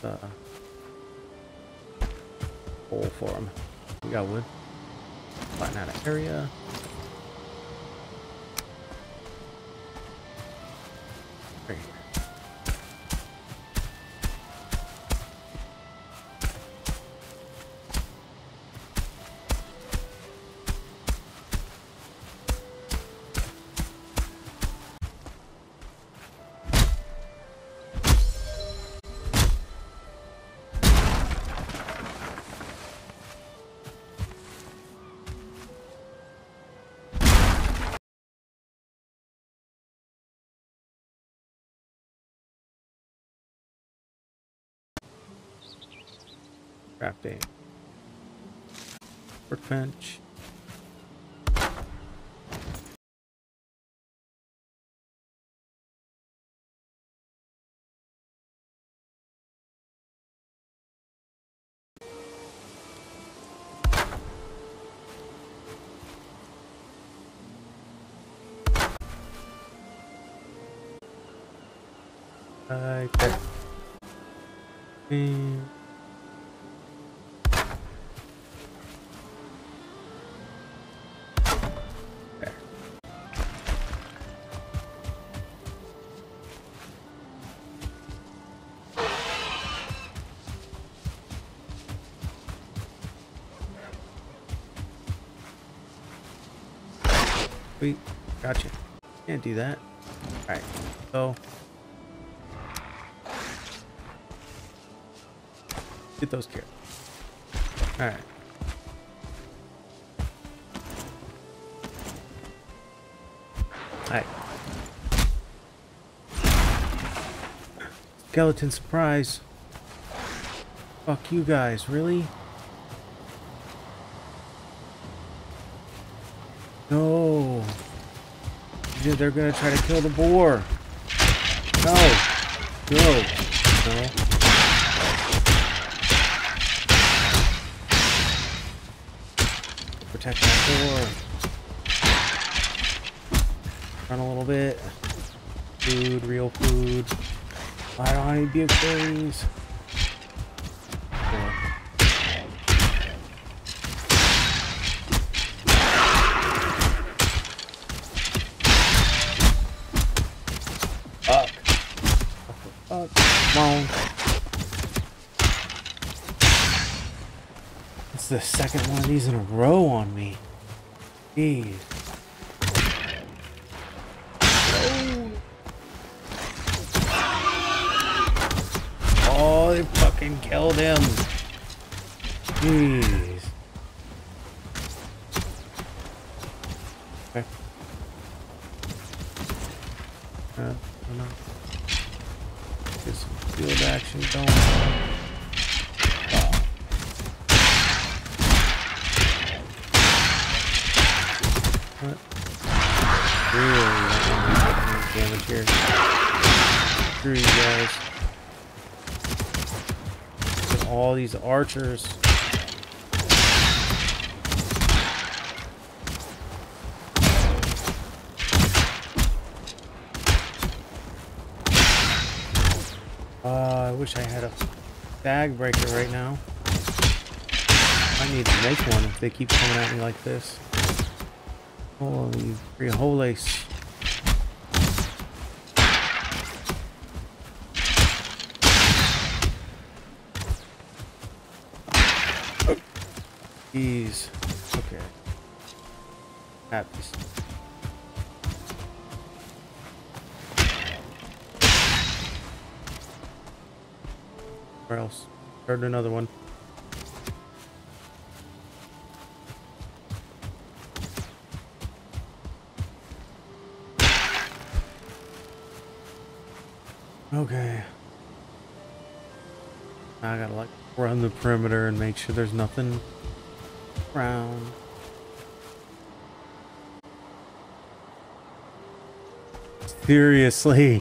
hole for him. We got wood. Flatten out an area. Right here. Crafting. Workbench. Right there. And there. Sweet. Gotcha. Can't do that. Alright. So get those carrots. Alright. Alright. Skeleton surprise. Fuck you guys, really? No. They're gonna try to kill the boar. No. No. No. Protect that boar. Run a little bit. Food, real food. I don't need big berries. Fuck. Fuck. Come on. It's the second one of these in a row on me. Jeez. Oh, they fucking killed him. Jeez. Okay. No. Get some field action going. What? Really not damage here. Screw you guys. Look at all these archers. I wish I had a bag breaker right now. I need to make one if they keep coming at me like this. Holy frijoles. Jeez. Okay. Happy. Where else? Heard another one. Okay. I gotta like run the perimeter and make sure there's nothing around. Seriously.